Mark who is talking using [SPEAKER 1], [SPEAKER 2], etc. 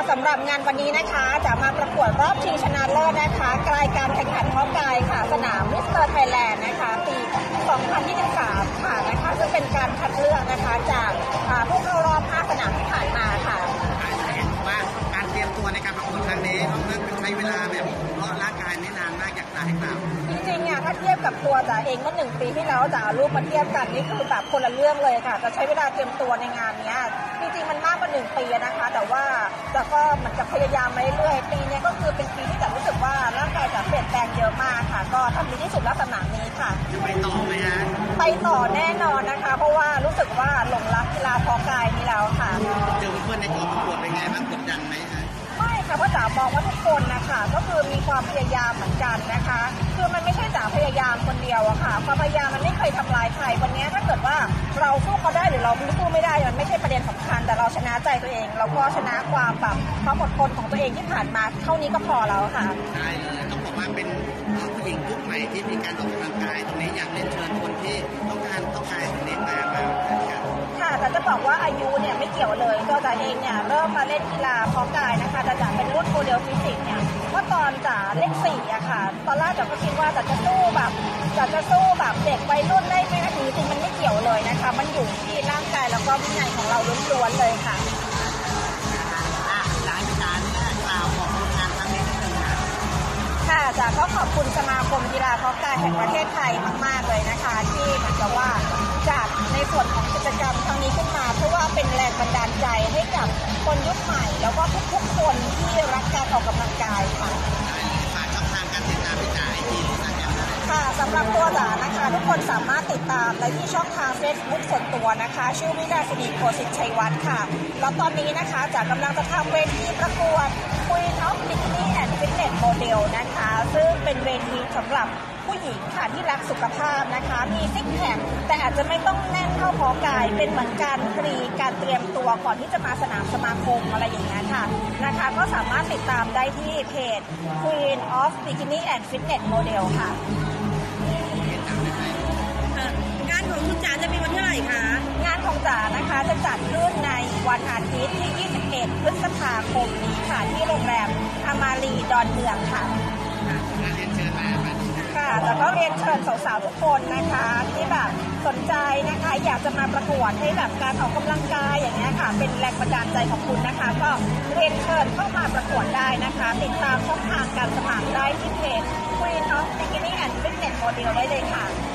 [SPEAKER 1] สำหรับงานวันนี้นะคะจะมาประกวดรอบชิงชนะเลิศนะคะกลายการแข่งขันเพาะกายค่ะสนามมิสเตอร์ไทยแลนด์นะคะปี 2023 ค่ะนะคะซึ่งเป็นการคัดเลือกนะคะจากผู้เข้ารอบ 5 สนามที่ผ่านมาค่ะ
[SPEAKER 2] เห็นว่าการเตรียมตัวในการประกวดครั้งนี้น้องเลิศใช้เวลาแบบเพราะร่างกายไม่นานมากอยากจะให้กล่าว
[SPEAKER 1] จริงๆเนี่ยถ้าเทียบกับตัวจ๋าเองเมื่อ1 ปีที่แล้วจ๋าเอารูปมาเทียบกันนี่คือแบบคนละเรื่องเลยค่ะจะใช้เวลาเตรียมตัวในงานนี้จริงๆมันมากกว่า1 ปีนะคะแต่ว่าจ๋าก็เหมือนกับพยายามมาเรื่อยๆปีนี้ก็คือเป็นปีที่จ๋ารู้สึกว่าร่างกายจ๋าเปลี่ยนแปลงเยอะมากค่ะก็ทำดีที่สุดแล้วสนามนี้ค่ะ
[SPEAKER 2] จะไปต่อไหมฮะ
[SPEAKER 1] ไปต่อแน่นอนนะคะเพราะว่ารู้สึกว่าหลงรักกีฬาเพาะกายนี้แล้วค่ะ
[SPEAKER 2] เจอเพื่อนในกองประกวดเป็นไงบ้างกดดันไหมฮะ
[SPEAKER 1] ไม่ค่ะเพราะจ๋ามองว่าทุกคนนะคะก็คือมีความพยายามเหมือนกันนะคะคือมันไม่ใช่จ๋าพยายามคนเดียวอะค่ะความพยายามมันไม่เคยทำลายใครวันนี้ถ้าเกิดว่าเราสู้เขาได้หรือเราสู้ไม่ได้มันไม่ใช่ประเด็นสำคัญแต่เราชนะใจตัวเองเราก็ชนะความแบบความอดทนของตัวเองที่ผ่านมาเท่านี้ก็พอแล้วค่ะ
[SPEAKER 2] ใช่เลยต้องบอกว่าเป็นผู้หญิงยุคใหม่ที่มีการออกกำลังกายตรงนี้อยากเรียนเชิญคนที่ต้องการตรงนี้มา
[SPEAKER 1] ค่ะแต่จะบอกว่าอายุเนี่ยไม่เกี่ยวเลยตัวจ๋าเองเนี่ยเริ่มมาเล่นกีฬาเพาะกายนะคะจ๋าเป็นรุ่นโมเดลฟิสิกส์เนี่ยเมื่อตอนจ๋าเลข4อะค่ะตอนแรกจ๋าก็คิดว่าจ๋าจะสู้แบบเด็กวัยรุ่นได้ไหมจริงๆมันไม่เกี่ยวเลยนะคะมันอยู่ที่ร่างกายแล้วก็วินัยของเราล้วนๆเลยค่ะ
[SPEAKER 2] หลายการเนี่ยกล่าวของงานครั้งนี้นิดนึง
[SPEAKER 1] ค่ะจ๋าก็ขอบคุณสมาคมกีฬาเพาะกายแห่งประเทศไทยมากๆเลยนะคะที่เหมือนกับว่าจัดในส่วนของกิจกรรมครั้งนี้ขึ้นมาเพราะว่าเป็นแรงบันดาลใจให้กับคนยุคใหม่แล้วก็ทุกๆคนที่รักการออกกำลังกายค่ะ
[SPEAKER 2] ฝากช่องทางการติดตามพี่จ๋าอีกที
[SPEAKER 1] ค่ะสำหรับตัวจ๋านะคะทุกคนสามารถติดตามได้ที่ช่องทาง Facebook ส่วนตัวนะคะชื่อวิดาศิริโกสิทธิ์ชัยวัฒน์ค่ะแล้วตอนนี้นะคะจ๋ากำลังจะทำเวทีประกวด Queen of Bikini and Fitness Model นะคะซึ่งเป็นเวทีสำหรับผู้หญิงค่ะที่รักสุขภาพนะคะมีซิกแพคแต่อาจจะไม่ต้องแน่นเท่าเพาะกายเป็นเหมือนการการเตรียมตัวก่อนที่จะมาสนามสมาคมอะไรอย่างเงี้ยค่ะนะคะก็สามารถติดตามได้ที่เพจ Queen of Bikini and Fitness Model ค่ะ
[SPEAKER 3] งานของคุณจ๋าจะมีวันเท่าไหร่คะ
[SPEAKER 1] งานของจ๋านะคะจะจัดขึ้นในวันอาทิตย์ที่ 21 พฤษภาคมนี้ค่ะที่โรงแรมอมารีดอนเมืองค่ะค่ะแต่ก็เรียนเชิญสาวๆทุกคนนะคะที่แบบสนใจนะคะอยากจะมาประกวดให้แบบการออกกำลังกายอย่างเงี้ยค่ะเป็นแรงบันดาลใจของคุณนะคะก็เรียนเชิญเข้ามาประกวดได้นะคะติดตามช่องทางการสมัครได้ที่เพจ Queen of Bikini and Fitness Model ได้เลยค่ะ